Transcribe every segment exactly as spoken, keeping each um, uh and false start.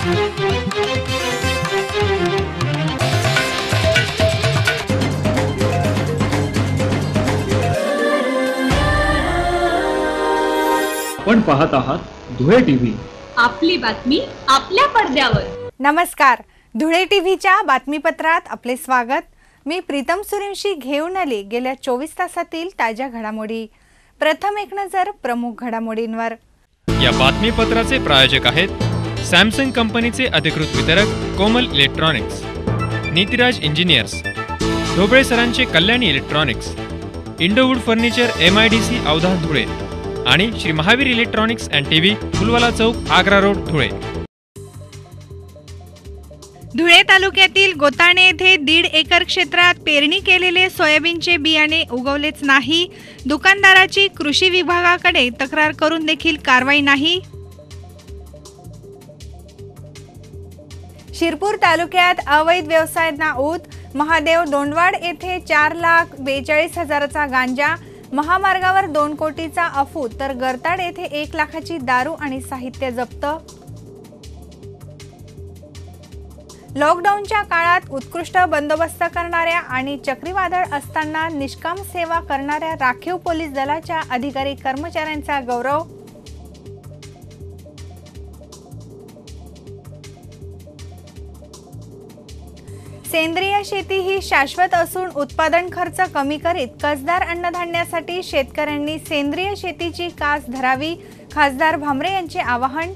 आपण पाहत आहात धुळे टीव्ही, आपली बातमी आपल्या पडद्यावर। नमस्कार, धुळे टीव्हीच्या बातमीपत्रात आपले स्वागत। मी प्रीतम सुरेंशी घेऊन आली गेल्या चोवीस तासातील ताज्या घडामोडी। प्रथम एक नजर प्रमुख घडामोडींवर। या बातमीपत्राचे प्रायोजक आहेत सॅमसंग कंपनीचे अधिकृत वितरक कोमल इलेक्ट्रॉनिक्स, नीतिराज इंजिनियर्स, ढोबळे सरांचे Kalyani electronics, Indowood furniture M I D C Avdhan Dhule आणि Shri Mahavir electronics and TV Phulwala चौक आग्रा रोड धुळे। धुळे तालुक्यातील गोताणे येथे दीड एकर क्षेत्रात पेरणी केलेले सोयाबीनचे बियाणे उगवलेच नाही। दुकानदाराची कृषी विभागाकडे तक्रार करून देखील कारवाई नाही। शिरपूर तालुक्यात अवैध व्यवसायांना ऊत। महादेव दोंडवाड येथे चार लाख बेचाळीस हजाराचा गांजा, महामार्गावर दोन कोटीचा अफू, तर गरताड येथे एक लाखाची दारू आणि साहित्य जप्त। लॉकडाऊनच्या काळात उत्कृष्ट बंदोबस्त करणाऱ्या आणि चक्रीवादळ असताना निष्काम सेवा करणाऱ्या राखीव पोलीस दलाच्या अधिकारी कर्मचाऱ्यांचा गौरव। सेंद्रिय शेती ही शाश्वत असून उत्पादन खर्च कमी करीत कसदार अन्नधान्यासाठी शेतकऱ्यांनी सेंद्रिय शेतीची कास धरावी, खासदार भामरे यांचे आवाहन।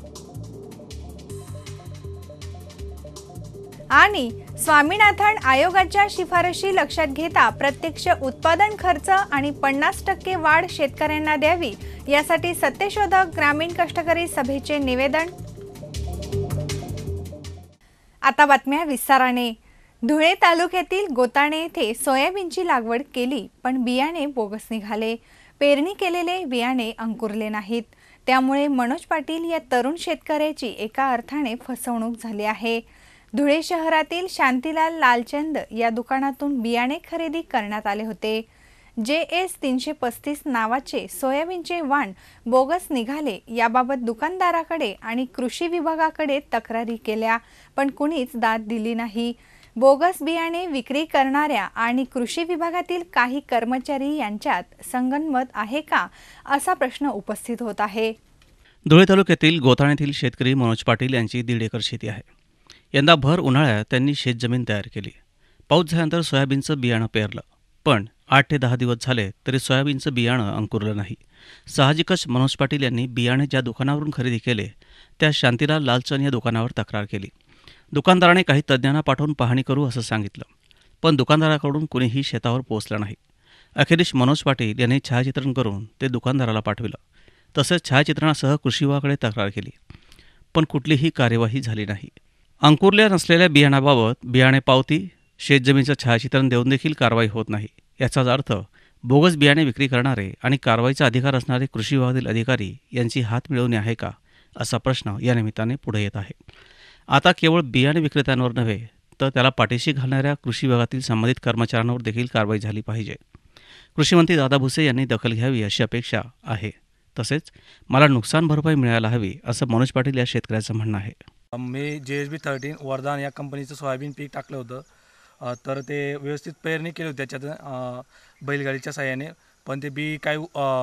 आणि स्वामीनाथन आयोगाच्या शिफारशी लक्षात घेता प्रत्यक्ष उत्पादन खर्च आणि पन्नास टक्के वाढ शेतकऱ्यांना द्यावी, यासाठी सत्यशोधक ग्रामीण कष्टकरी सभेचे निवेदन। आता बातम्या विस्ताराने। धुळे तालुक्यातील गोताणे येथे सोयाबीनची लागवड केली, पण बियाणे बोगस निघाले। पेरणी केलेले बियाणे अंकुरले नाहीत, त्यामुळे मनोज पाटील या तरुण शेतकऱ्याची एका अर्थाने फसवणूक झाली आहे। धुळे शहरातील शांतीलाल लालचंद या दुकानातून बियाणे खरेदी करण्यात आले होते। जे एस तीनशे पस्तीस नावाचे सोयाबीनचे वाण बोगस निघाले, याबाबत दुकानदाराकडे आणि कृषी विभागाकडे तक्रारी केल्या, पण कुणीच दाद दिली नाही। बोगस बियाणे विक्री करणाऱ्या आणि कृषी विभागातील काही कर्मचारी यांच्यात संगनमत आहे का, असा प्रश्न उपस्थित होत आहे। धुळे तालुक्यातील गोताण्यातील शेतकरी मनोज पाटील यांची दीड एकर शेती आहे। यंदा भर उन्हाळ्यात त्यांनी शेतजमीन तयार केली। पाऊस झाल्यानंतर सोयाबीनचं बियाणं पेरलं, पण आठ ते दहा दिवस झाले तरी सोयाबीनचं बियाणं अंकुरलं नाही। साहजिकच मनोज पाटील यांनी बियाणे ज्या दुकानावरून खरेदी केले त्या शांतीलाल लालचंद या दुकानावर तक्रार केली। दुकानदाराने काही तज्ज्ञांना पाठवून पाहणी करू असं सांगितलं, पण दुकानदाराकडून कुणीही शेतावर पोहोचलं नाही। अखेरीस मनोज पाटील यांनी छायाचित्रण करून ते दुकानदाराला पाठविलं, तसेच छायाचित्रणासह कृषी विभागाकडे तक्रार केली, पण कुठलीही कार्यवाही झाली नाही। अंकुरल्या नसलेल्या बियाणाबाबत बियाणे पावती, शेतजमीनचं छायाचित्रण देऊन देखील कारवाई होत नाही। याचाच अर्थ बोगस बियाणे विक्री करणारे आणि कारवाईचा अधिकार असणारे कृषी विभागातील अधिकारी यांची हात मिळवणी आहे का, असा प्रश्न या निमित्ताने पुढे येत आहे। आता केवळ बियाणे विक्रेत्यांवर नव्हे तर त्याला पाठीशी घालणाऱ्या कृषी विभागातील संबंधित कर्मचाऱ्यांवर देखील कारवाई झाली पाहिजे। कृषी मंत्री दादा भुसे यांनी दखल घ्यावी अशी अपेक्षा आहे। तसेच मला नुकसान भरपाई मिळायला हवी असं मनोज पाटील या शेतकऱ्याचं म्हणणं आहे। मी जे एस बी थर्टीन वरदान या कंपनीचं सोयाबीन पीक टाकलं होतं, तर ते व्यवस्थित पेरणी केली होती त्याच्यात बैलगाडीच्या साहाय्याने, पण ते बी काही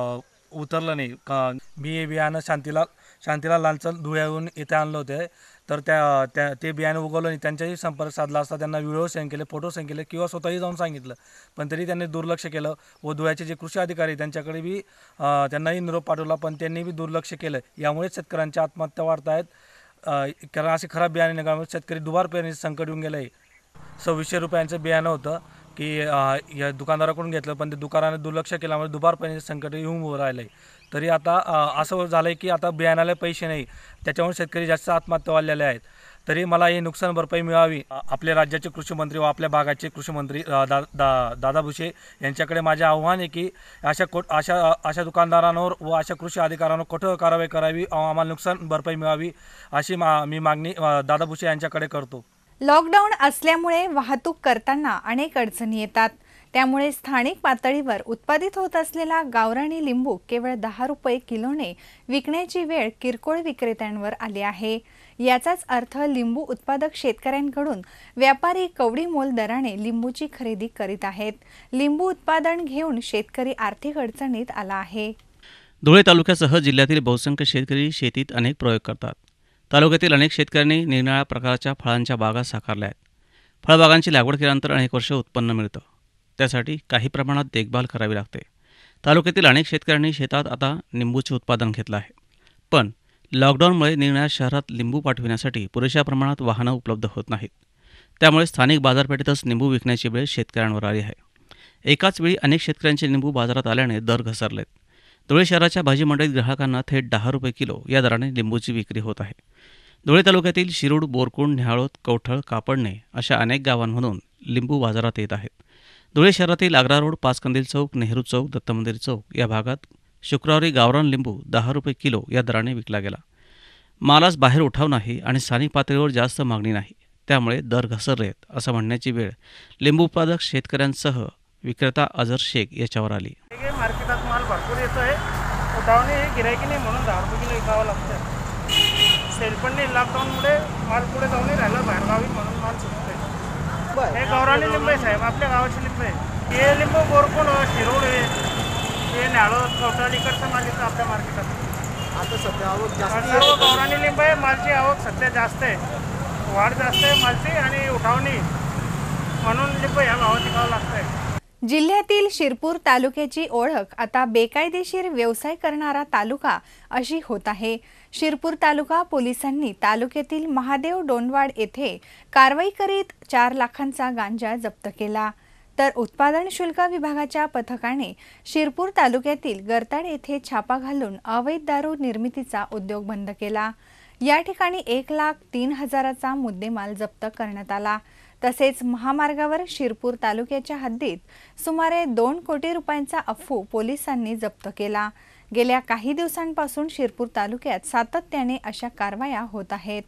उतरलं नाही। मी हे बियाणं शांतीला शांतीला लालचंद धुळ्याहून इथे आणलं होतं, तर त्या त्या ते बियाणं उगवलं नाही। त्यांच्याही संपर्क साधला असता, त्यांना व्हिडिओ सेंड केले, फोटो सेंड केले किंवा स्वतःही जाऊन सांगितलं, पण तरी त्यांनी दुर्लक्ष केलं। व धुळ्याचे जे कृषी अधिकारी त्यांच्याकडे बी त्यांनाही निरोप पाठवला, पण त्यांनी बी दुर्लक्ष केलं। यामुळे शेतकऱ्यांच्या आत्महत्या वाढत आहेत, कारण असे खराब बियाणे निघाल्यामुळे शेतकरी दुबार पेरणीचं संकट येऊन गेलं आहे। सव्वीसशे रुपयांचं बियाणं होतं की या दुकानदाराकडून घेतलं, पण ते दुकानाने दुर्लक्ष केल्यामुळे दुबार पेरणीचं संकट येऊन उभं राहिलं आहे। तरी आता असं झालं आहे की आता बियाणाला पैसे नाही, त्याच्यामुळे शेतकरी जास्त आत्महत्या वाढलेले आहेत। तरी मला ही नुकसान भरपाई मिळावी। आपल्या राज्याचे कृषी मंत्री व आपल्या भागाचे कृषी मंत्री दा दा दादा भुसे यांच्याकडे माझे आव्हान आहे की अशा को अशा अशा दुकानदारांवर व अशा कृषी अधिकाऱ्यांवर कठोर कारवाई करावी, आम्हाला नुकसान भरपाई मिळावी अशी मा मी मागणी दादा भुसे यांच्याकडे करतो। लॉकडाऊन असल्यामुळे वाहतूक करताना अनेक अडचणी येतात, त्यामुळे स्थानिक पातळीवर उत्पादित होत असलेला गावरानी लिंबू केवळ दहा रुपये किलोने विकण्याची वेळ किरकोळ विक्रेत्यांवर आली आहे। याचाच अर्थ लिंबू उत्पादक शेतकऱ्यांकडून व्यापारी कवडी मोल दराने लिंबूची खरेदी करीत आहेत। लिंबू उत्पादन घेऊन शेतकरी आर्थिक अडचणीत आला आहे। धुळे तालुक्यासह जिल्ह्यातील बहुसंख्य शेतकरी शेतीत अनेक प्रयोग करतात। तालुक्यातील अनेक शेतकऱ्यांनी निरनिराळ्या प्रकारच्या फळांच्या बागा साकारल्या आहेत। फळबागांची लागवड केल्यानंतर अनेक वर्ष उत्पन्न मिळतं, त्यासाठी काही प्रमाणात देखभाल करावी लागते। तालुक्यातील अनेक शेतकऱ्यांनी शेतात आता लिंबूचे उत्पादन घेतलं आहे, पण लॉकडाऊनमुळे निरनिराळ्या शहरात लिंबू पाठविण्यासाठी पुरेशा प्रमाणात वाहनं उपलब्ध होत नाहीत। त्यामुळे स्थानिक बाजारपेठेतच लिंबू विकण्याची वेळ शेतकऱ्यांवर आली आहे। एकाच वेळी अनेक शेतकऱ्यांचे लिंबू बाजारात आल्याने दर घसरलेत। धुळे शहराच्या भाजी मंडईत ग्राहकांना थेट दहा रुपये किलो या दराने लिंबूची विक्री होत आहे। धुळे तालुक्यातील शिरूड, बोरकुंड, न्याहाळोत, कवठळ, कापडणे अशा अनेक गावांमधून लिंबू बाजारात येत आहेत। धुळे शहरातील आग्रा रोड, पाचकंदील चौक, नेहरू चौक, दत्त मंदिर चौक या भागात शुक्रवारी गावरान लिंबू दहा रुपये किलो या दराने विकला गेला। मालास बाहेर उठाव नाही आणि स्थानिक पातळीवर जास्त मागणी नाही, त्यामुळे दर घसरलेत असं म्हणण्याची वेळ लिंबू उत्पादक शेतकऱ्यांसह विक्रेता अजर शेख याच्यावर आली। मार्केटात माल भरपूर येतोय, उठावणे हे गिरायकी नाही म्हणून दहा रुपये किलो विकावं लागतं। सेल पण नाही, लॉकडाऊनमुळे माल पुढे जाऊन नाही राहिला, बाहेरगावी म्हणून माल सुटतोय। हे गावरानी लिंबू आहे साहेब, आपल्या गावाची लिंबू आहे। हे लिंबू बोरकुंड, शिरूड आहे, हे न्याहाळोत, कवठळ इकडचं माल येतं आपल्या मार्केटात। आता सध्या आवक जास्त आहे, सर्व गावरानी लिंबू आहे। मालची आवक सध्या जास्त आहे, वाढ जास्त आहे मालची आणि उठावणी म्हणून लिंबू ह्या भावात विकावं लागतंय। जिल्ह्यातील शिरपूर तालुक्याची ओळख आता बेकायदेशीर व्यवसाय करणारा तालुका अशी होत आहे। शिरपूर तालुका पोलिसांनी तालुक्यातील महादेव डोंडवाड येथे कारवाई करीत चार लाखांचा गांजा जप्त केला, तर उत्पादन शुल्क विभागाच्या पथकाने शिरपूर तालुक्यातील गरताड येथे छापा घालून अवैध दारू निर्मितीचा उद्योग बंद केला। या ठिकाणी एक लाख तीन हजाराचा मुद्देमाल जप्त करण्यात आला। तसेच महामार्गावर शिरपूर तालुक्याच्या हद्दीत सुमारे दोन कोटी रुपयांचा अफू पोलिसांनी जप्त केला। गेल्या काही दिवसांपासून शिरपूर तालुक्यात सातत्याने अशा कारवाया होत आहेत।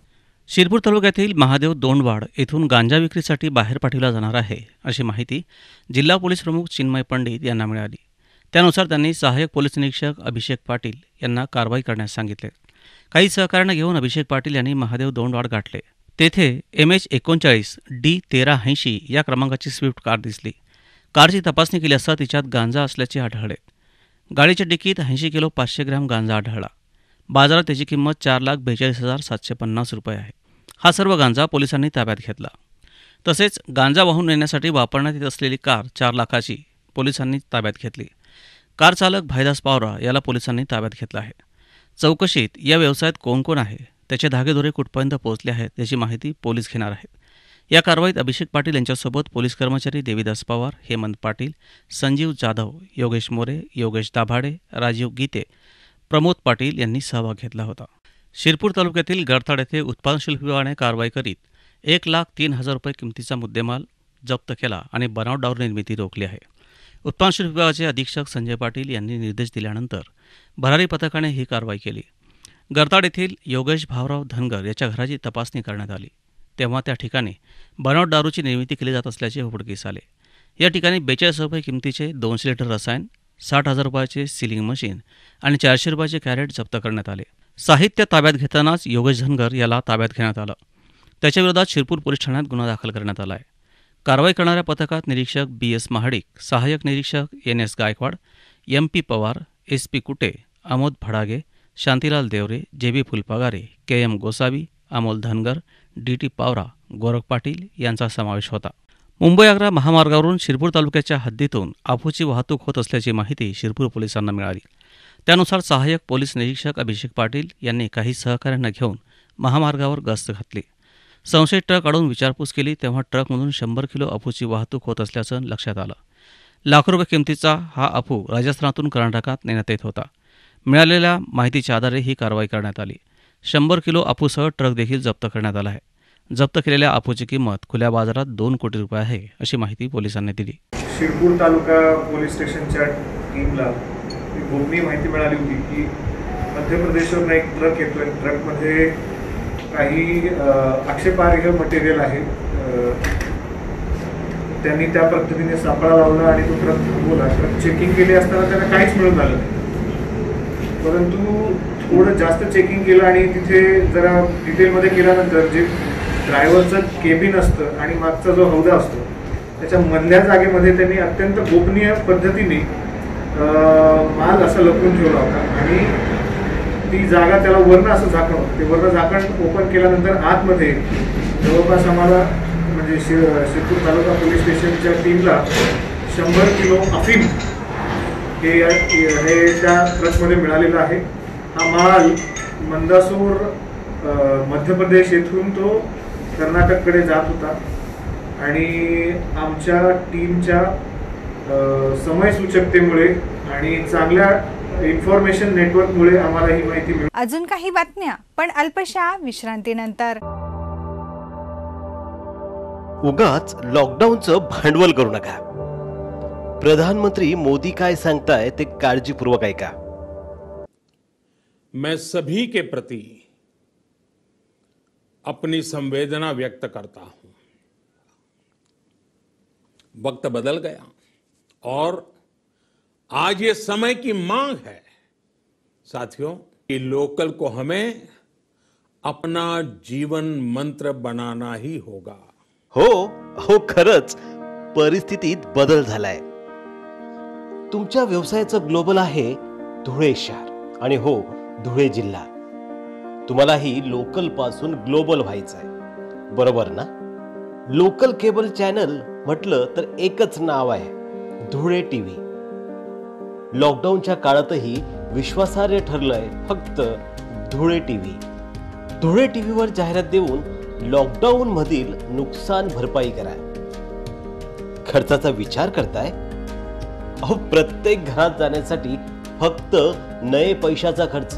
शिरपूर तालुक्यातील महादेव दोंडवाड येथून गांजा विक्रीसाठी बाहेर पाठविला जाणार आहे अशी माहिती जिल्हा पोलीस प्रमुख चिन्मय पंडित यांना मिळाली। त्यानुसार त्यांनी सहाय्यक पोलीस निरीक्षक अभिषेक पाटील यांना कारवाई करण्यास सांगितले। काही सहकार्याने घेऊन अभिषेक पाटील यांनी महादेव दोंडवाड गाठले। तेथे एम एच एकोणचाळीस डी तेरा ऐंशी या क्रमांकाची स्विफ्ट कार दिसली। कारची तपासणी केली असता तिच्यात गांजा असल्याचे आढळले। गाडीच्या डिकीत ऐंशी किलो पाचशे ग्रॅम गांजा आढळला। बाजारात त्याची किंमत चार लाख बेचाळीस हजार सातशे पन्नास रुपये आहे। हा सर्व गांजा पोलिसांनी ताब्यात घेतला। तसेच गांजा वाहून नेण्यासाठी वापरण्यात येत असलेली कार चार लाखाची पोलिसांनी ताब्यात घेतली। कार चालक भाईदास पावरा याला पोलिसांनी ताब्यात घेतला आहे। चौकशीत या व्यवसायात कोण कोण आहे, त्याचे धागेदोरे कुठपर्यंत पोहोचले आहेत याची माहिती पोलीस घेणार आहेत। या कारवाईत अभिषेक पाटील यांच्यासोबत पोलीस कर्मचारी देवीदास पवार, हेमंत पाटील, संजीव जाधव, योगेश मोरे, योगेश दाभाडे, राजीव गीते, प्रमोद पाटील यांनी सहभाग घेतला होता। शिरपूर तालुक्यातील गरताड येथे उत्पादन शुल्क विभागाने कारवाई करीत एक लाख तीन हजार रुपये किमतीचा मुद्देमाल जप्त केला आणि बनावट दारू निर्मिती रोखली आहे। उत्पादन शुल्क विभागाचे अधीक्षक संजय पाटील यांनी निर्देश दिल्यानंतर भरारी पथकाने ही कारवाई केली। गरताड येथील योगेश भावराव धनगर याच्या घराची तपासणी करण्यात आली, तेव्हा त्या ठिकाणी बनावट दारूची निर्मिती केली जात असल्याचे उघडकीस आले। या ठिकाणी बेचाळीस रुपये किमतीचे दोनशे लिटर रसायन, साठ हजार रुपयाचे सिलिंग मशीन आणि चारशे रुपयाचे कॅरेट जप्त करण्यात आले। साहित्य ताब्यात घेतानाच योगेश धनगर याला ताब्यात घेण्यात आलं। त्याच्या विरोधात शिरपूर पोलीस ठाण्यात गुन्हा दाखल करण्यात आला आहे। कारवाई करणाऱ्या पथकात निरीक्षक बी एस महाडिक, सहाय्यक निरीक्षक N S Gaikwad, M P Pawar, S P Kute, Amod Phadage, Shantilal Deore, J B Phulpagare, K M Gosavi, Amol Dhangar, D T Pawara, Gorakh Patil यांचा समावेश होता। मुंबई आग्रा महामार्गावरून शिरपूर तालुक्याच्या हद्दीतून अफूची वाहतूक होत असल्याची माहिती शिरपूर पोलिसांना मिळाली। त्यानुसार सहाय्यक पोलीस निरीक्षक अभिषेक पाटील यांनी काही सहकाऱ्यांना घेऊन महामार्गावर गस्त घातली। संशयित ट्रक अडवून विचारपूस केली, तेव्हा ट्रकमधून शंभर किलो अफूची वाहतूक होत असल्याचं लक्षात आलं। लाखो रुपये किमतीचा हा अफू राजस्थानातून कर्नाटकात नेण्यात येत होता। मिळालेल्या माहितीच्या आधारे ही कारवाई करण्यात आली। शंभर किलो अफूसह ट्रक देखील जप्त करण्यात आला आहे। जप्त केलेल्या अफूची किंमत खुल्या बाजारात दोन कोटी रुपये आहे अशी माहिती पोलिसांनी दिली। शिरपूर तालुका पोलीस स्टेशनच्या टीमला गोपनीय माहिती मिळाली होती की मध्य प्रदेशवरून एक ट्रक येतोय, ट्रकमध्ये काही आक्षेपार्ह मटेरियल आहे, त्यांनी त्या पद्धतीने सापळा लावला आणि तो ट्रक थांबवला. ट्रक चेकिंग केली असताना त्यांना काहीच मिळून आलं नाही, परंतु थोडं जास्त चेकिंग केलं आणि तिथे जरा डिटेलमध्ये केल्यानंतर जे ड्रायव्हरचं केबिन असतं आणि मागचा जो हौदा असतो त्याच्या मधल्या जागेमध्ये त्यांनी अत्यंत गोपनीय पद्धतीने माल असा लपवून ठेवला होता आणि ती जागा त्याला वरनं असं झाकण होतं. ते वरनं झाकण ओपन केल्यानंतर आतमध्ये जवळपास आम्हाला म्हणजे शि शिरपूर तालुका पोलीस स्टेशनच्या टीमला शंभर किलो अफीम हे हे त्या ट्रकमध्ये मिळालेलं आहे. हा माल मंदासूर मध्य प्रदेश येथून तो कर्नाटककडे जात होता आणि आमच्या टीमच्या समयसूचकतेमुळे आणि चांगल्या इन्फॉर्मेशन नेटवर्कमुळे आम्हाला ही माहिती मिळाली. अजून काही बातम्या, पण अल्पशा विश्रांतीनंतर. उगाच लॉकडाऊनचं भांडवल करू नका. प्रधानमंत्री मोदी काय सांगताय ते काळजीपूर्वक ऐका. मैं सभी के प्रति अपनी संवेदना व्यक्त करता हूं. वक्त बदल गया और आज ये समय की मांग है साथियों कि लोकल को हमें अपना जीवन मंत्र बनाना ही होगा. हो हो खरंच परिस्थितीत बदल झालाय. तुमच्या व्यवसायाचं ग्लोबल आहे धुळे शहर आणि हो धुळे जिल्हा. तुम्हालाही लोकल पासून ग्लोबल व्हायचं आहे, बरोबर ना? लोकल केबल चॅनल म्हटलं तर एकच नाव आहे, धुळे टीव्ही. लॉकडाऊनच्या काळातही विश्वासार्ह ठरलंय फक्त धुळे टीव्ही. धुळे टीव्हीवर जाहिरात देऊन लॉकडाऊन मधील नुकसान भरपाई करा. खर्चाचा विचार करताय? अहो प्रत्येक घरात जाण्यासाठी फक्त नये पैशाचा खर्च.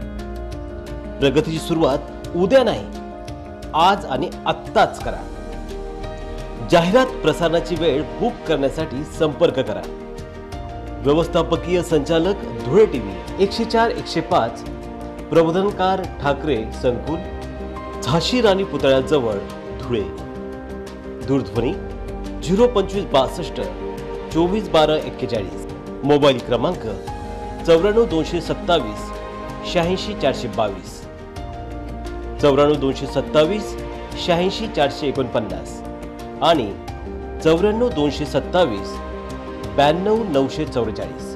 प्रगतीची सुरुवात उद्या नाही, आज आणि आत्ताच करा. जाहिरात प्रसारणाची वेळ बुक करण्यासाठी संपर्क करा. व्यवस्थापकीय संचालक धुळे टीव्ही, एकशे चार एकशे पाच प्रबोधनकार ठाकरे संकुल, झाशी राणी पुतळ्याजवळ धुळे. दूरध्वनी झिरो पंचवीस बासष्ट चोवीस बारा एक्केचाळीस. मोबाईल क्रमांक चौऱ्याण्णव दोनशे सत्तावीस शहाऐंशी चारशे बावीस, चौऱ्याण्णव दोनशे सत्तावीस शहाऐंशी चारशे एकोणपन्नास आणि चौऱ्याण्णव दोनशे सत्तावीस ब्याण्णव नऊशे चौवेचाळीस.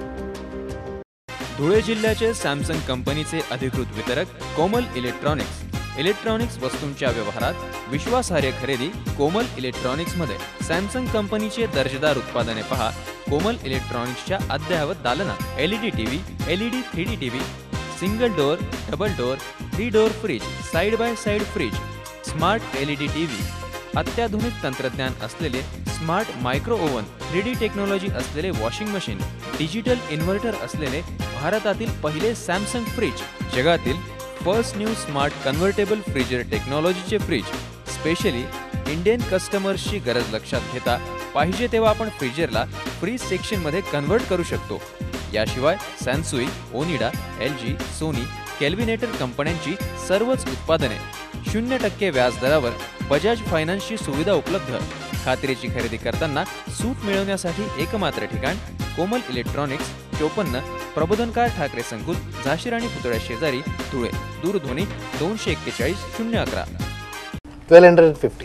धुळे जिल्ह्याचे सॅमसंग कंपनीचे अधिकृत वितरक कोमल इलेक्ट्रॉनिक्स. इलेक्ट्रॉनिक्स वस्तूंच्या व्यवहारात विश्वासार्ह खरेदी कोमल इलेक्ट्रॉनिक्स मध्ये. सॅमसंग कंपनीचे दर्जेदार उत्पादने पहा कोमल इलेक्ट्रॉनिक्सच्या अद्ययावत दालनात. LED TV, LED three D TV, single door, double door, three door fridge, side by side fridge, smart LED TV, अत्याधुनिक तंत्रज्ञान असलेले smart micro oven, three D technology असलेले वॉशिंग मशीन, डिजिटल इन्व्हर्टर असलेले भारतातील पहिले सॅमसंग फ्रीज, जगातील first new smart convertible freezer टेक्नॉलॉजीचे fridge. Specially Indian कस्टमर्सची गरज लक्षात घेता पाहिजे तेव्हा आपण फ्रीजरला फ्रीज सेक्शनमध्ये कन्व्हर्ट करू शकतो. याशिवाय Sansui, Onida, L G, Sony, Kelvinator कंपन्यांची सर्वच उत्पादने शून्य टक्के व्याज दरावर बजाज फायनान्सची सुविधा उपलब्ध. खात्रीची खरेदी करताना सूट मिळवण्यासाठी एकमात्र ठिकाण कोमल इलेक्ट्रॉनिक्स, चोपन्न प्रबोधनकार ठाकरे संकुल, झाशी राणी पुतळ्या शेजारी, धुळे. दूरध्वनी दोनशे एक्केचाळीस शून्य अकरा. Twelve hundred fifty.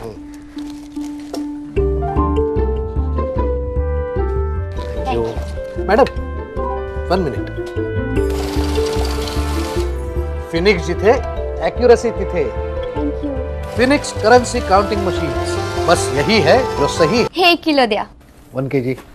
Madam one minute. Phoenix जिथे एक्यूरेसी तिथे. फिनिक्स करेंसी काउंटिंग मशीन, बस यही है जो सही. हे एक किलो द्या. वन के जी.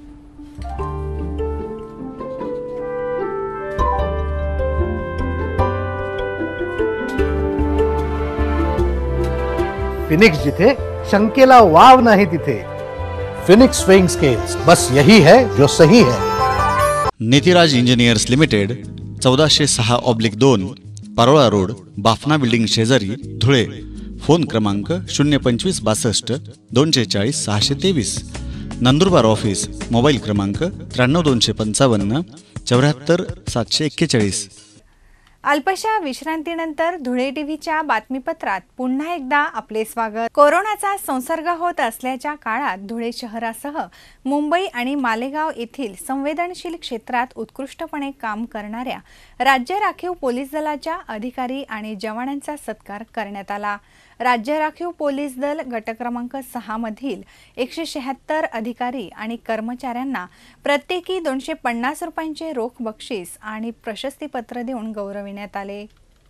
फिनिक्स जिथे शंकेला वाव नाही तिथे. फिनिक्स स्विंग स्केल्स, बस यही है जो सही है. नीतिराज इंजिनियर्स लिमिटेड, चौदाशे सहा ऑब्लिक दोन, पारोळा रोड, बाफना बिल्डिंग शेजारी, धुळे. फोन क्रमांक शून्य पंचवीस बासष्ट दोनशे चाळीस सहाशे तेवीस. नंदुरबार ऑफिस. मोबाईल क्रमांक त्र्याण्णव दोनशे पंचावन्न चौऱ्याहत्तर सातशे एक्केचाळीस. अल्पशा विश्रांतीनंतर धुळे टीव्हीच्या बातमीपत्रात पुन्हा एकदा आपले स्वागत। कोरोनाचा संसर्ग होत असल्याच्या काळात धुळे शहरासह मुंबई आणि मालेगाव येथील संवेदनशील क्षेत्रात उत्कृष्टपणे काम करणाऱ्या राज्य राखीव पोलीस दलाच्या अधिकारी आणि जवानांचा सत्कार करण्यात आला। राज्य राखीव पोलीस दल गट क्रमांक सहा मधील एकशे शहात्तर अधिकारी आणि कर्मचाऱ्यांना प्रत्येकी दोनशे पन्नास रुपयांचे रोख बक्षीस आणि प्रशस्तीपत्र देऊन गौरविण्यात आले।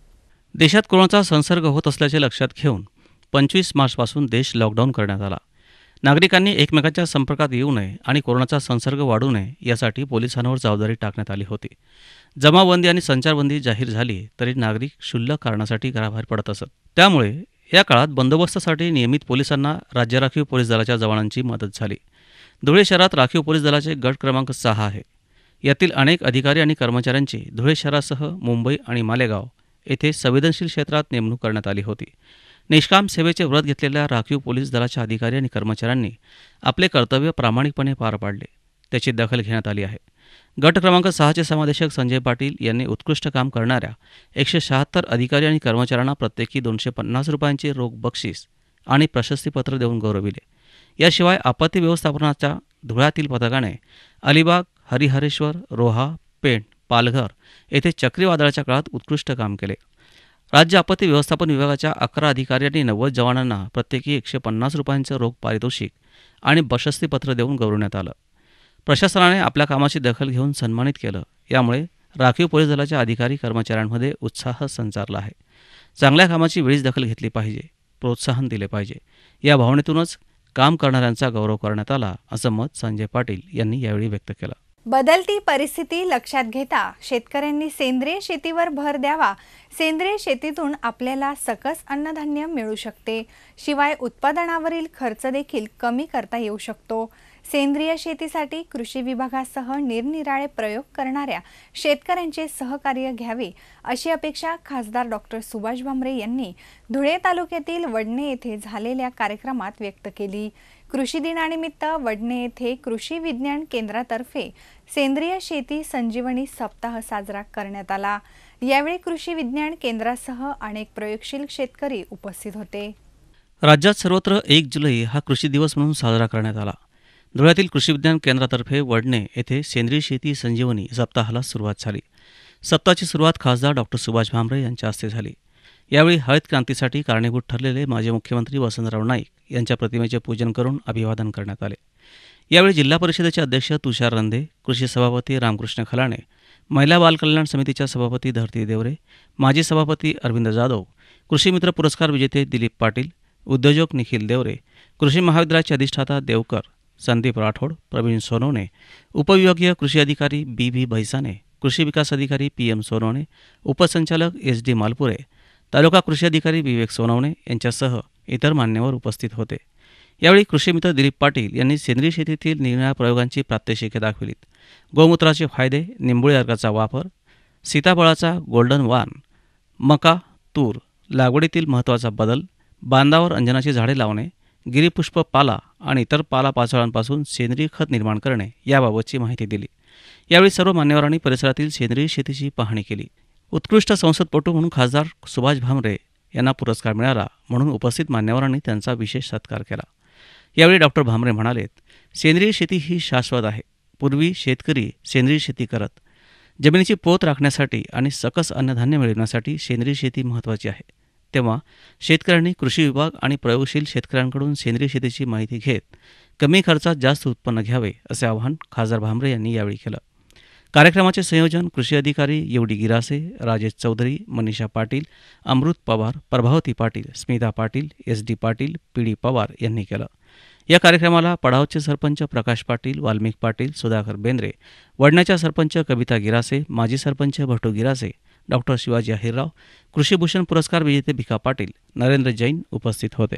देशात कोरोनाचा संसर्ग होत असल्याचे लक्षात घेऊन पंचवीस मार्चपासून देश लॉकडाऊन करण्यात आला। नागरिकांनी एकमेकांच्या संपर्कात येऊ नये आणि कोरोनाचा संसर्ग वाढू नये यासाठी पोलिसांवर जबाबदारी टाकण्यात आली होती। जमावबंदी आणि संचारबंदी जाहीर झाली तरी नागरिक क्षुल्लक कारणासाठी घराबाहेर पडत असत। त्यामुळे या काळात बंदोबस्तासाठी नियमित पोलिसांना राज्य राखीव पोलीस दलाच्या जवानांची मदत झाली। धुळे शहरात राखीव पोलीस दलाचे गट क्रमांक सहा आहे। यातील अनेक अधिकारी आणि कर्मचाऱ्यांची धुळे शहरासह मुंबई आणि मालेगाव येथे संवेदनशील क्षेत्रात नेमणूक करण्यात आली होती। निष्काम सेवेचे व्रत घेतलेल्या राखीव पोलीस दलाच्या अधिकारी आणि कर्मचाऱ्यांनी आपले कर्तव्य प्रामाणिकपणे पार पाडले, त्याची दखल घेण्यात आली आहे। गट क्रमांक सहाचे समादेशक संजय पाटील यांनी उत्कृष्ट काम करणाऱ्या एकशे शहात्तर अधिकारी आणि कर्मचाऱ्यांना प्रत्येकी दोनशे पन्नास रुपयांचे रोख बक्षीस आणि प्रशस्तीपत्र देऊन गौरविले। याशिवाय आपत्ती व्यवस्थापनाच्या धुळ्यातील पथकाने अलिबाग, हरिहरेश्वर, रोहा, पेण, पालघर येथे चक्रीवादळाच्या काळात उत्कृष्ट काम केले। राज्य आपत्ती व्यवस्थापन विभागाच्या अकरा अधिकारी आणि नव्वद जवानांना प्रत्येकी एकशे पन्नास रुपयांचे रोख पारितोषिक आणि प्रशस्तीपत्र देऊन गौरवण्यात आलं। प्रशासनाने आपल्या कामाची दखल घेऊन सन्मानित केलं। यामुळे राखीव पोलीस दलाच्या अधिकारी कर्मचाऱ्यांमध्ये उत्साह संचारला आहे। चांगल्या कामाची वेळीच दखल घेतली पाहिजे, प्रोत्साहन दिले पाहिजे, या भावनेतूनच काम करणाऱ्यांचा गौरव करण्यात आला, असं मत संजय पाटील यांनी यावेळी व्यक्त केलं। बदलती परिस्थिती लक्षात घेता शेतकऱ्यांनी सेंद्रिय शेतीवर भर द्यावा। सेंद्रिय शेतीतून आपल्याला सकस अन्नधान्य मिळू शकते, शिवाय उत्पादनावरील खर्च देखील कमी करता येऊ शकतो। सेंद्रिय शेतीसाठी कृषी विभागासह निरनिराळे प्रयोग करणाऱ्या शेतकऱ्यांचे सहकार्य घ्यावे, अशी अपेक्षा खासदार डॉक्टर सुभाष भामरे यांनी धुळे तालुक्यातील वडणे येथे झालेल्या कार्यक्रमात व्यक्त केली। कृषी दिनानिमित्त वडणे येथे कृषी विज्ञान केंद्रातर्फे सेंद्रिय शेती संजीवनी सप्ताह साजरा करण्यात आला। यावेळी कृषी विज्ञान केंद्रासह अनेक प्रयोगशील शेतकरी उपस्थित होते। राज्यात सर्वत्र एक जुलै हा कृषी दिवस म्हणून साजरा करण्यात आला। धुळ्यातील कृषी विज्ञान केंद्रातर्फे वडणे येथे सेंद्रिय शेती संजीवनी सप्ताहाला सुरुवात झाली। सप्ताहाची सुरुवात खासदार डॉक्टर सुभाष भामरे यांच्या हस्ते झाली। यावेळी हरित क्रांतीसाठी कारणीभूत ठरलेले माजी मुख्यमंत्री वसंतराव नाईक यांच्या प्रतिमेचे पूजन करून अभिवादन करण्यात आले। यावेळी जिल्हा परिषदेचे अध्यक्ष तुषार रंधे, कृषी सभापती रामकृष्ण खलाणे, महिला बाल कल्याण समितीच्या सभापती धरती देवरे, माजी सभापती अरविंद जाधव, कृषी मित्र पुरस्कार विजेते दिलीप पाटील, उद्योजक निखिल देवरे, कृषी महाविद्यालयाचे अधिष्ठाता देवकर, संदीप राठोड, प्रवीण सोनवणे, उपविभागीय कृषी अधिकारी बी व्ही भैसाने, कृषी विकास अधिकारी पी एम सोनवणे, उपसंचालक एस डी मालपुरे, तालुका कृषी अधिकारी विवेक सोनवणे यांच्यासह इतर मान्यवर उपस्थित होते। यावेळी कृषी मित्र दिलीप पाटील यांनी सेंद्रिय शेतीतील निरनिराळ्या प्रयोगांची प्रात्यक्षिके दाखविलीत। गोमूत्राचे फायदे, निंबोळी अर्काचा वापर, सीताफळाचा गोल्डन वान, मका, तूर लागवडीतील महत्त्वाचा बदल, बांधावर अंजनाची झाडे लावणे, गिरीपुष्प पाला आणि इतर पालापाचोळ्यांपासून सेंद्रिय खत निर्माण करणे याबाबतची माहिती दिली। यावेळी सर्व मान्यवरांनी परिसरातील सेंद्रिय शेतीची पाहणी केली। उत्कृष्ट संसदपटू म्हणून खासदार सुभाष भामरे यांना पुरस्कार मिळाला म्हणून उपस्थित मान्यवरांनी त्यांचा विशेष सत्कार केला। यावेळी डॉक्टर भामरे म्हणाले, सेंद्रिय शेती ही शाश्वत आहे। पूर्वी शेतकरी सेंद्रिय शेती करत, जमिनीची पोत राखण्यासाठी आणि सकस अन्नधान्य मिळवण्यासाठी सेंद्रिय शेती महत्त्वाची आहे। तेव्हा शेतकऱ्यांनी कृषी विभाग आणि प्रयोगशील शेतकऱ्यांकडून सेंद्रिय शेतीची माहिती घेत कमी खर्चात जास्त उत्पन्न घ्यावे, असे आवाहन खासदार भामरे यांनी यावेळी केलं। कार्यक्रमाचे संयोजन कृषी अधिकारी Y D Girase, Rajesh Chaudhari, Manisha Patil, Amrut Pawar, Prabhavati Patil, Smita Patil, S D Patil, P D Pawar यांनी केलं। या कार्यक्रमाला पडावचे सरपंच प्रकाश पाटील, वाल्मिक पाटील, सुधाकर बेंद्रे, वडण्याच्या सरपंच कविता गिरासे, माजी सरपंच भटू गिरासे, डॉक्टर शिवाजी अहिरराव, कृषीभूषण पुरस्कार विजेते भिका पाटील, नरेंद्र जैन उपस्थित होते।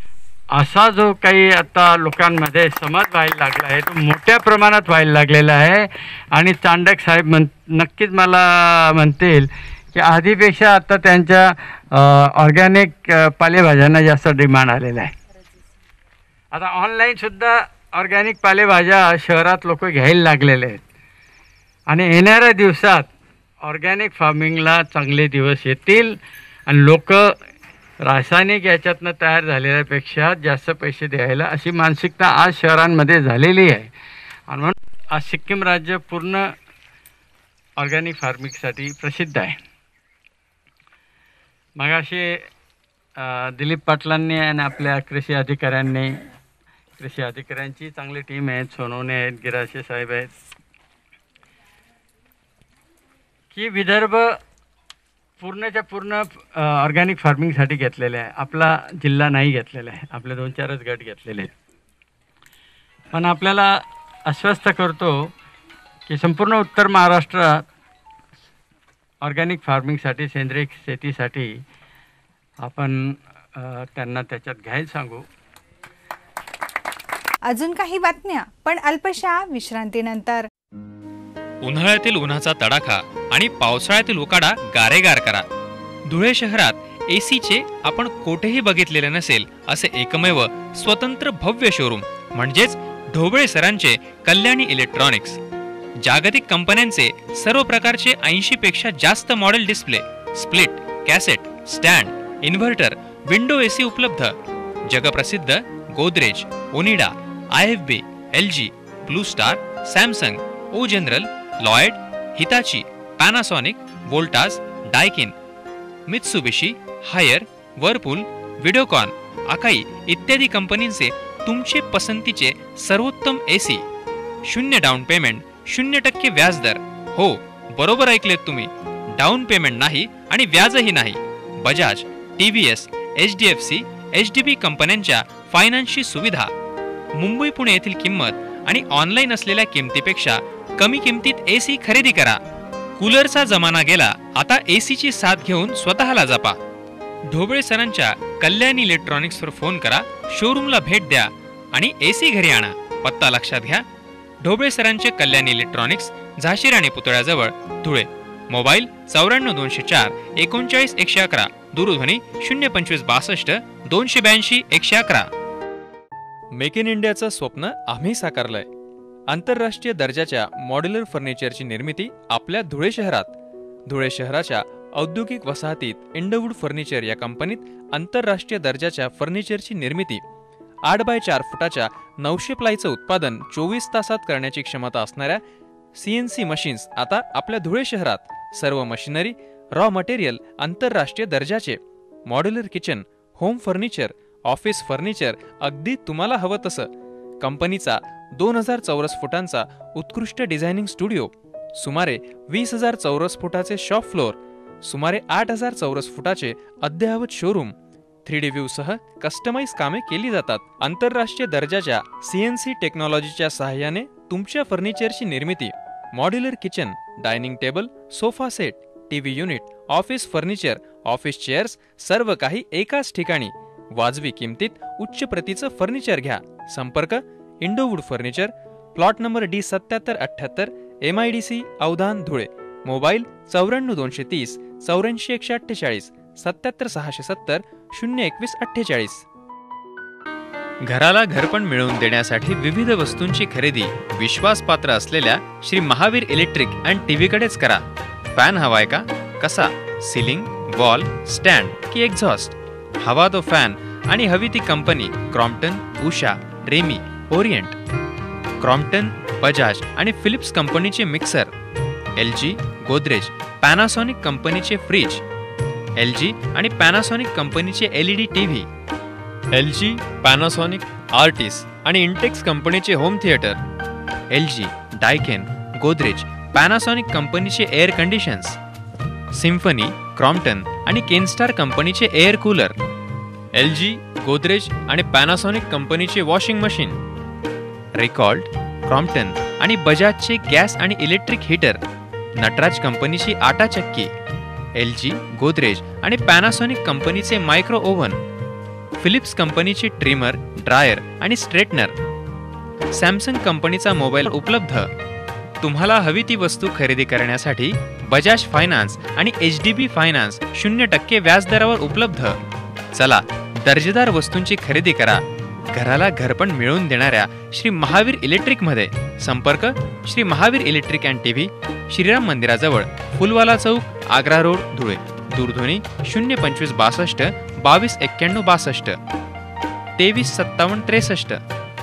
असा जो काही आता लोकांमध्ये समज व्हायला लागला आहे तो मोठ्या प्रमाणात व्हायला लागलेला आहे आणि चांडक साहेब म्हण नक्कीच मला म्हणतील की आधीपेक्षा आता त्यांच्या ऑर्गॅनिक पालेभाज्यांना जास्त डिमांड आलेला आहे। आता ऑनलाईनसुद्धा ऑर्गॅनिक पालेभाज्या शहरात लोक घ्यायला लागलेले आहेत आणि येणाऱ्या दिवसात ऑर्गॅनिक फार्मिंगला चांगले दिवस येतील आणि लोक रासायनिक याच्यातनं तयार झालेल्यापेक्षा जास्त पैसे द्यायला अशी मानसिकता आज शहरांमध्ये झालेली आहे. आणि म्हणून आज सिक्कीम राज्य पूर्ण ऑर्गॅनिक फार्मिंगसाठी प्रसिद्ध आहे. मगाशी दिलीप पाटलांनी आणि आपल्या कृषी अधिकाऱ्यांनी, कृषी अधिकाऱ्यांची चांगली टीम आहे, सोनवणे आहेत, गिराशे साहेब आहेत, की विदर्भ पूर्णच्या पूर्ण ऑर्गॅनिक फार्मिंगसाठी घेतलेले आहे. आपला जिल्हा नाही घेतलेला आहे, आपले दोन चारच गट घेतलेले आहेत. पण आपल्याला आश्वस्त करतो की संपूर्ण उत्तर महाराष्ट्रात ऑर्गॅनिक फार्मिंगसाठी, सेंद्रिय शेतीसाठी आपण त्यांना त्याच्यात घ्यायला सांगू. अजून काही बातम्या, पण अल्पशा विश्रांतीनंतर. उन्हाळ्यातील उन्हाचा तडाखा आणि पावसाळ्यातील उकाडा गारेगार करा. धुळे शहरात एसीचे आपण कोठेही बघितलेले नसेल असे एकमेव स्वतंत्र भव्य शोरूम म्हणजेच ढोबळे सरांचे कल्याणी इलेक्ट्रॉनिक्स. जागतिक कंपन्यांचे सर्व प्रकारचे ऐंशी पेक्षा जास्त model display, split, cassette, stand, inverter, window AC उपलब्ध. जगप्रसिद्ध Godrej, Onida, I F B, L G, Blue Star, Samsung, O General, Lloyd, Hitachi, Panasonic, Voltas, Daikin, Mitsubishi, Haier, Whirlpool, Videocon, Akai इत्यादी कंपनींचे तुमचे पसंतीचे सर्वोत्तम एसी. शून्य डाऊन पेमेंट, शून्य टक्के व्याजदर. हो, बरोबर ऐकलेत तुम्ही. डाऊन पेमेंट नाही आणि व्याजही नाही. Bajaj, TVS, H D F C, H D B कंपन्यांच्या फायनान्सची सुविधा. मुंबई पुणे येथील किंमत आणि ऑनलाईन असलेल्या किमतीपेक्षा कमी किमतीत एसी खरेदी करा. कूलरचा जमाना गेला, आता एसीची साथ घेऊन स्वतःला जपा. ढोबळे सरांच्या कल्याणी इलेक्ट्रॉनिक्सवर फोन करा, शोरूमला भेट द्या आणि एसी घरी आणा. पत्ता लक्षात घ्या. ढोबळे सरांचे कल्याणी इलेक्ट्रॉनिक्स, झाशीराणी पुतळ्याजवळ, धुळे. मोबाईल चौऱ्याण्णव दोनशे चार एकोणचाळीस एकशे अकरा. दूरध्वनी शून्य पंचवीस बासष्ट दोनशे ब्याऐंशी एकशे अकरा. मेक इन इंडियाचं स्वप्न आम्ही साकारलंय. आंतरराष्ट्रीय दर्जाच्या मॉड्युलर फर्निचरची निर्मिती आपल्या धुळे शहरात. धुळे शहराच्या औद्योगिक वसाहतीत इंडवूड फर्निचर या कंपनीत आंतरराष्ट्रीय दर्जाच्या फर्निचरची निर्मिती. आठ बाय चार फुटाच्या नऊशे प्लायचं उत्पादन चोवीस तासात करण्याची क्षमता असणाऱ्या सीएनसी मशीन्स आता आपल्या धुळे शहरात. सर्व मशिनरी, रॉ मटेरियल आंतरराष्ट्रीय दर्जाचे. Modular kitchen, home furniture, office furniture अगदी तुम्हाला हवं तसं. कंपनीचा दोन हजार चौरस फुटांचा उत्कृष्ट डिझायनिंग स्टुडिओ, सुमारे वीस हजार चौरस फुटाचे शॉप फ्लोअर, सुमारे आठ हजार चौरस फुटाचे अद्ययावत शोरूम. थ्री डी व्ह्यू सह कस्टमाइज कामे केली जातात. आंतरराष्ट्रीय दर्जाच्या सीएनसी टेक्नॉलॉजीच्या सहाय्याने तुमच्या फर्निचरची निर्मिती. Modular kitchen, dining table, sofa set, TV unit, office furniture, office chairs सर्व काही एकाच ठिकाणी. वाजवी किमतीत उच्च प्रतीचं फर्निचर घ्या. संपर्क Indowood furniture, plot number D सत्याहत्तर अठ्ठ्याहत्तर, M I D C, Avdhan, Dhule. Mobile चौऱ्याण्णव दोनशे तीस चौऱ्याऐंशी एकशे अठ्ठेचाळीस, सत्याहत्तर सहाशे सत्तर शून्य एकवीस अठ्ठेचाळीस. घराला घरपण मिळवून देण्यासाठी विविध वस्तूंची खरेदी विश्वासपात्र असलेल्या श्री महावीर इलेक्ट्रिक अँड टीव्हीकडेच करा. फॅन हवाय का? कसा? सिलिंग, वॉल, स्टँड की एक्झॉस्ट? हवा तो फॅन आणि हवी ती कंपनी. Crompton, Usha, Remi, Orient. Crompton, Bajaj आणि फिलिप्स कंपनीचे मिक्सर. एल जी, गोदरेज, पॅनासॉनिक कंपनीचे फ्रीज. एल जी आणि पॅनासॉनिक कंपनीचे L E D TV. L G, Panasonic, Artis आणि इंटेक्स कंपनीचे home theatre. L G, Daikin, Godrej, Panasonic कंपनीचे एअर कंडिशन्स. सिम्फनी, क्रॉम्प्टन आणि केनस्टार कंपनीचे एअर कूलर. एल जी, गोदरेज आणि पॅनासॉनिक कंपनीचे वॉशिंग मशीन. रिकॉल्ड, क्रॉम्प्टन आणि बजाजचे गॅस आणि इलेक्ट्रिक हीटर. नटराज कंपनीची आटा चक्की. एल जी, गोदरेज आणि पॅनासॉनिक कंपनीचे मायक्रो ओव्हन. फिलिप्स कंपनीचे ट्रिमर, ड्रायर आणि स्ट्रेटनर. सॅमसंग कंपनीचा मोबाईल उपलब्ध. तुम्हाला हवी ती वस्तू खरेदी करण्यासाठी बजाज फायनान्स आणि एच डी बी फायनान्स शून्य टक्के व्याजदरावर उपलब्ध. चला, दर्जेदार वस्तूंची खरेदी करा. घराला घरपण मिळवून देणाऱ्या श्री महावीर इलेक्ट्रिकमध्ये संपर्क Shri Mahavir electric and TV, Shriram मंदिराजवळ, फुलवाला चौक, आग्रा रोड, धुळे. दूरध्वनी शून्य पंचवीस बासष्ट बावीस एक्क्याण्णव बासष्ट तेवीस सत्तावन्न त्रेसष्ट.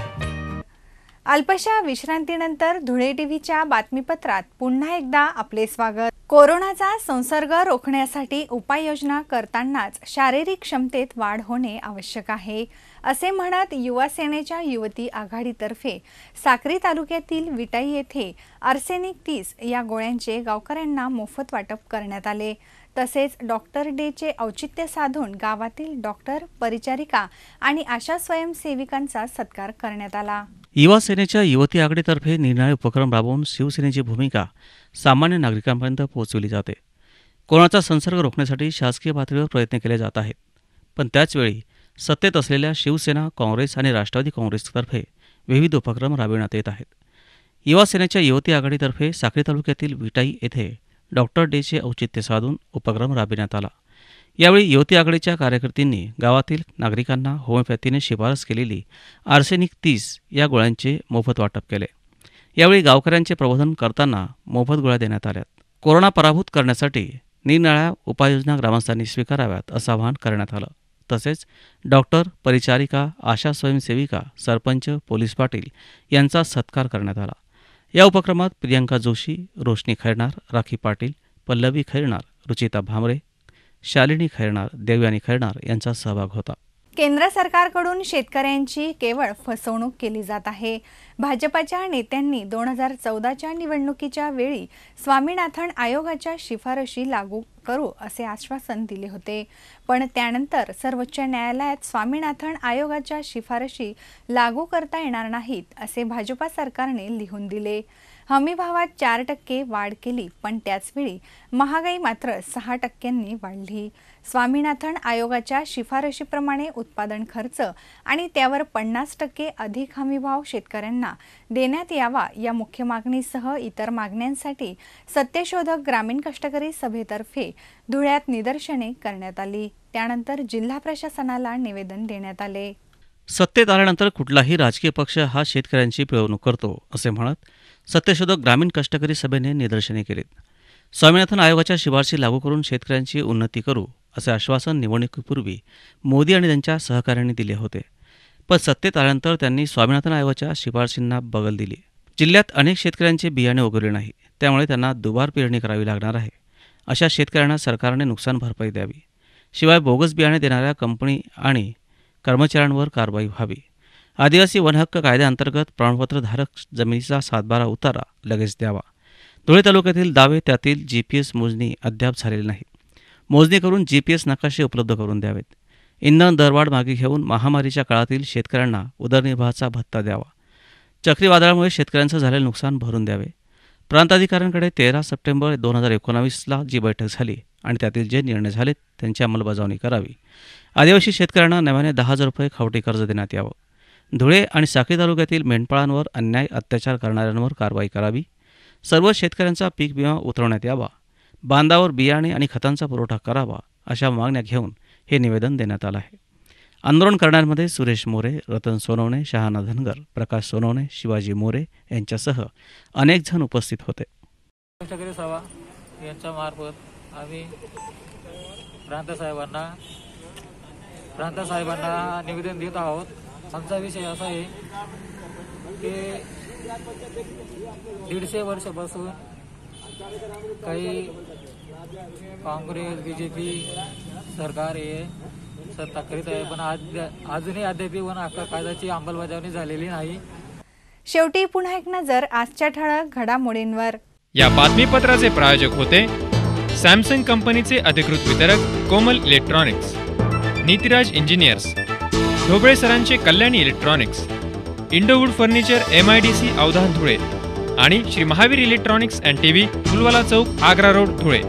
अल्पशा विश्रांतीनंतर धुळे टीव्हीच्या बातमीपत्रात पुन्हा एकदा आपले स्वागत. कोरोनाचा संसर्ग रोखण्यासाठी उपाययोजना करतानाच शारीरिक क्षमतेत वाढ होणे आवश्यक आहे, असे म्हणत युवा सेनेच्या युवती आघाडीतर्फे साक्री तालुक्यातील विटाई येथे आर्सेनिक तीस या गोळ्यांचे गावकऱ्यांना मोफत वाटप करण्यात आले. तसेच डॉक्टर डेचे औचित्य साधून गावातील डॉक्टर, परिचारिका आणि आशा स्वयंसेविकांचा सत्कार करण्यात आला. युवा सेनेच्या युवती आघाडीतर्फे निर्णायक उपक्रम राबवून शिवसेनेची भूमिका सामान्य नागरिकांपर्यंत पोहोचवली जाते. कोरोनाचा संसर्ग रोखण्यासाठी शासकीय पातळीवर प्रयत्न केले जात आहेत, पण त्याचवेळी सत्तेत असलेल्या शिवसेना, काँग्रेस आणि राष्ट्रवादी काँग्रेसतर्फे विविध उपक्रम राबविण्यात येत आहेत. युवा सेनेच्या युवती आघाडीतर्फे साक्री तालुक्यातील विटाई येथे डॉक्टर डेचे औचित्य साधून उपक्रम राबविण्यात आला. यावेळी युवती आघाडीच्या कार्यकर्त्यांनी गावातील नागरिकांना होमिओपॅथीने शिफारस केलेली आर्सेनिक तीस या गोळ्यांचे मोफत वाटप केले. यावेळी गावकऱ्यांचे प्रबोधन करताना मोफत गोळ्या देण्यात आल्या. कोरोना पराभूत करण्यासाठी निरनिराळ्या उपाययोजना ग्रामस्थांनी स्वीकाराव्यात असं आवाहन करण्यात आलं. तसेच डॉक्टर, परिचारिका, आशा स्वयंसेविका, सरपंच, पोलीस पाटील यांचा सत्कार करण्यात आला. या उपक्रमात प्रियंका जोशी, रोशनी खैरनार, राखी पाटील, पल्लवी खैरनार, रुचिता भामरे, शालिनी खैरनार, देवयानी खैरनार यांचा सहभाग होता. केंद्र सरकारकडून शेतकऱ्यांची केवळ फसवणूक केली जात आहे. भाजपच्या नेत्यांनी दोन हजार चौदाच्या निवडणुकीच्या वेळी स्वामीनाथन आयोगाच्या शिफारशी लागू करू असे आश्वासन दिले होते, पण त्यानंतर सर्वोच्च न्यायालयात स्वामीनाथन आयोगाच्या शिफारशी लागू करता येणार नाहीत असे भाजपा सरकारने लिहून दिले. हमीभावात चार टक्के वाढ केली, पण त्याचवेळी महागाई मात्र सहा टक्क्यांनी वाढली. स्वामीनाथन आयोगाच्या शिफारशीप्रमाणे उत्पादन खर्च आणि त्यावर पन्नास टक्के अधिक हमीभाव शेतकऱ्यांना देण्यात यावा या मुख्य मागणीसह इतर मागण्यांसाठी सत्यशोधक ग्रामीण कष्टकरी सभेतर्फे धुळ्यात निदर्शने करण्यात आली. त्यानंतर जिल्हा प्रशासनाला निवेदन देण्यात आले. सत्तेत आल्यानंतर कुठलाही राजकीय पक्ष हा शेतकऱ्यांची पिळवणूक करतो असे म्हणत सत्यशोधक ग्रामीण कष्टकरी सभेने निदर्शने केलीत. स्वामीनाथन आयोगाच्या शिफारशी लागू करून शेतकऱ्यांची उन्नती करू असे आश्वासन निवडणुकीपूर्वी मोदी आणि त्यांच्या सहकाऱ्यांनी दिले होते, पण सत्तेत आल्यानंतर त्यांनी स्वामीनाथन आयोगाच्या शिफारशींना बगल दिली. जिल्ह्यात अनेक शेतकऱ्यांचे बियाणे उगवले नाही, त्यामुळे त्यांना दुबार पेरणी करावी लागणार आहे. अशा शेतकऱ्यांना सरकारने नुकसान भरपाई द्यावी. शिवाय बोगस बियाणे देणाऱ्या कंपनी आणि कर्मचाऱ्यांवर कारवाई व्हावी. आदिवासी वनहक्क कायद्याअंतर्गत प्रमाणपत्रधारक जमिनीचा सातबारा उतारा लगेच द्यावा. धुळे तालुक्यातील दावे त्यातील जी पी एस मोजणी अद्याप झालेली नाही. मोजणी करून जी पी एस नकाशे उपलब्ध करून द्यावेत. इंधन दरवाढ मागे घेऊन महामारीच्या काळातील शेतकऱ्यांना उदरनिर्वाहाचा भत्ता द्यावा. चक्रीवादळामुळे शेतकऱ्यांचं झालेलं नुकसान भरून द्यावे. प्रांताधिकाऱ्यांकडे तेरा सप्टेंबर दोन हजार एकोणावीसला जी बैठक झाली आणि त्यातील जे निर्णय झालेत त्यांची अंमलबजावणी करावी. आदिवासी शेतकऱ्यांना नव्याने दहा हजार रुपये खावटी कर्ज देण्यात यावं. धुळे आणि साक्री तालुक्यातील मेंढपाळांवर अन्याय अत्याचार करणाऱ्यांवर कारवाई करावी. सर्व शेतकऱ्यांचा पीक विमा उतरवण्यात यावा. बांधावर बियाणे आणि खतांचा पुरवठा करावा. अशा मागण्या घेऊन हे निवेदन देण्यात आलं आहे. आंदोलन करणाऱ्यांमध्ये सुरेश मोरे, रतन सोनवणे, शहाना धनगर, प्रकाश सोनवणे, शिवाजी मोरे यांच्यासह अनेक जण उपस्थित होते. कष्टकरी सभा यांच्या मार्फत आम्ही प्रांतसाहेबांना प्रांतसाहेबांना निवेदन देत आहोत. आमचा विषय असा आहे की दीडशे वर्षापासून काही काँग्रेस, बी जे पी सरकार हे सत्ता करीत आहे, पण आज अजूनही अद्याप वन हक्क कायद्याची अंमलबजावणी झालेली नाही. शेवटी पुन्हा एक नजर आजच्या ठळक घडामोडींवर. या बातमीपत्राचे प्रायोजक होते सॅमसंग कंपनीचे अधिकृत वितरक कोमल इलेक्ट्रॉनिक्स, नीतिराज इंजिनियर्स, ढोबळे सरांचे Kalyani electronics, Indowood furniture, M I D C Avdhan Dhule आणि Shri Mahavir electronics and TV, Phulwala चौक, आग्रा रोड, धुळे.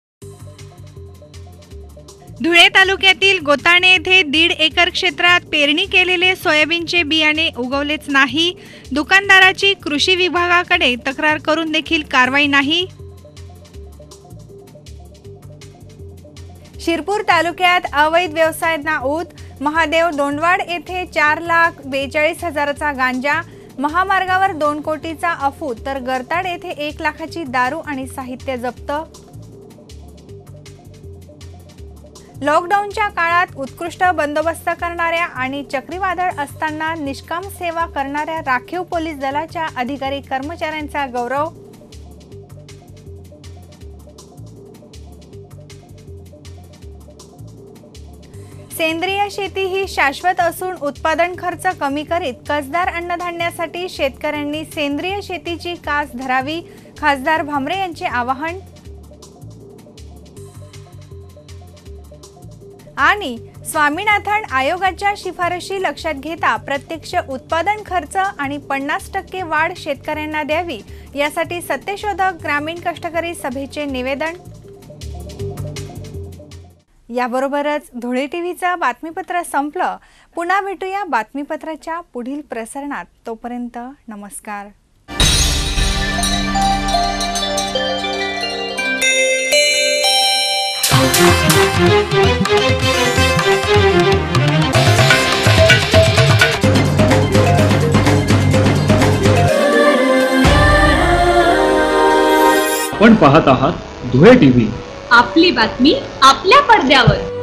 धुळे तालुक्यातील गोताणे येथे दीड एकर क्षेत्रात पेरणी केलेले सोयाबीनचे बियाणे उगवलेच नाही. दुकानदाराची कृषी विभागाकडे तक्रार करून देखील कारवाई नाही. शिरपूर तालुक्यात अवैध व्यवसायांना ऊत. महादेव दोंडवाड येथे चार लाख बेचाळीस हजाराचा गांजा, महामार्गावर दोन कोटीचा अफू तर गरताड येथे एक लाखाची दारू आणि साहित्य जप्त। लॉकडाऊनच्या काळात उत्कृष्ट बंदोबस्त करणाऱ्या आणि चक्रीवादळ असताना निष्काम सेवा करणाऱ्या राखीव पोलीस दलाच्या अधिकारी कर्मचाऱ्यांचा गौरव। सेंद्रिय शेती ही शाश्वत असून उत्पादन खर्च कमी करीत कसदार अन्नधान्यासाठी शेतकऱ्यांनी सेंद्रिय शेतीची कास धरावी, खासदार भामरे यांचे आवाहन। आणि स्वामीनाथन आयोगाच्या शिफारशी लक्षात घेता प्रत्यक्ष उत्पादन खर्च आणि पन्नास टक्के वाढ शेतकऱ्यांना द्यावी, यासाठी सत्यशोधक ग्रामीण कष्टकरी सभेचे निवेदन। याबरोबरच धुळे टीव्हीचं बातमीपत्र संपलं। पुन्हा भेटूया बातमीपत्राच्या पुढील प्रसारणात। तोपर्यंत नमस्कार। आपण पाहत आहात धुळे टीव्ही, आपली बातमी आपल्या पडद्यावर।